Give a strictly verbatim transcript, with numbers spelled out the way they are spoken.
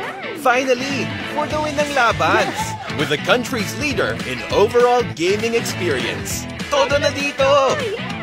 Finally, for the win ng labans, with the country's leader in overall gaming experience. Todo na dito!